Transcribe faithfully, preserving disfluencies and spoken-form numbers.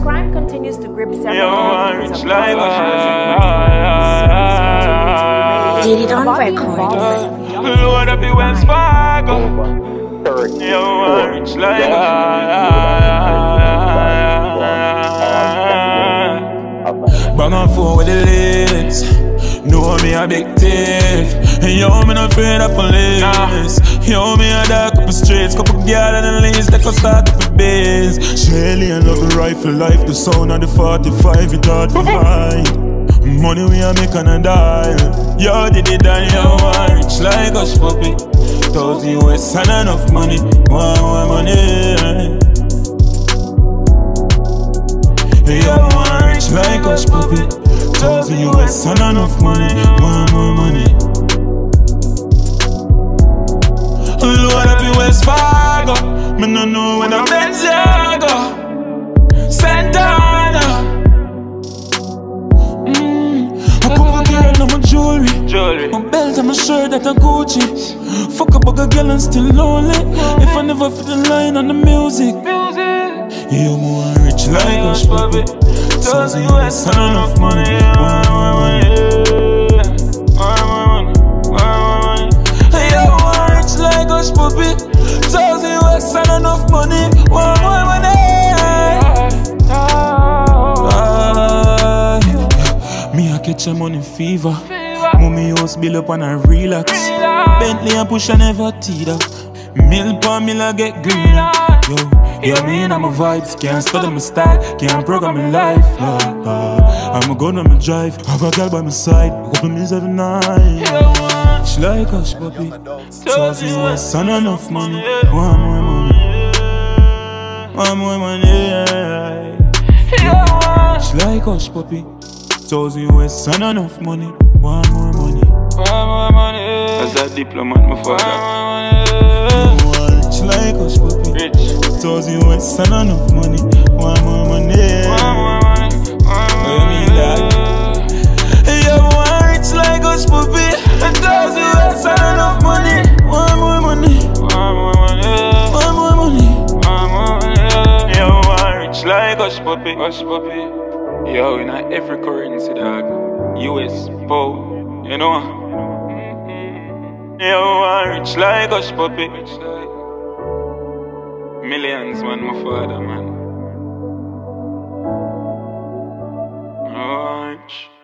crime continues to grip several Yo, countries rich life. Did it on record. Load up the Wells Fargo. Yo, rich life. Bang on phone with the leads. Know me a big thief. Yo, me not afraid of police. Nah. Yo, me a dark up the streets. Couple girl on the list that can start up a biz. Shelly and love the rifle life. The sound of the forty-five, it hard for mine. Money we a make on a dial. Yo, did it done, yo, I'm rich like hush puppy. Thousand U S and enough money. One more money. Yo, I'm rich like hush puppy. Thousand U S and enough money. One more money. Load up in West Fargo. Me no know when I'm Benzyago. Santana. Mmm. A couple girl on my jewelry. Jewelry. My belt and my shirt that a Gucci. Fuck a bugger girl and still lonely. If I never fit the line on the music. Music. You more rich like hush puppy. Thousand U S and enough money. One more money. One more money. One more money. You more rich like hush puppy. Thousand U S and enough money. One more money. Me a catch a money fever. Mommy house build up and I relax. Bentley and push and never teed up. Mill per mill I get greener. Yo, yo, me and I'm a vibes. Can't study my style, can't program my life. Yeah, uh, I'm a gun on my drive. Have a girl by my side. A couple meals every night. She like hush puppy. Thousand U S and enough money. One more money. One more money. She like hush puppy. Thousand U S and enough money. One more money. One more money. As a diplomat, my father. She like hush puppy. Rich. Thousand U S and enough money. One more money. One more money. What do you mean that? You want rich like hush puppy. Thousand U S and enough money. One more money. One more money. One more money. One more money. You want rich like hush puppy. Hush puppy. Yo, in every currency, dog. U S, pound, you know. Yo, I'm rich like hush puppy. Millions, man, my father, man. Oh, rich.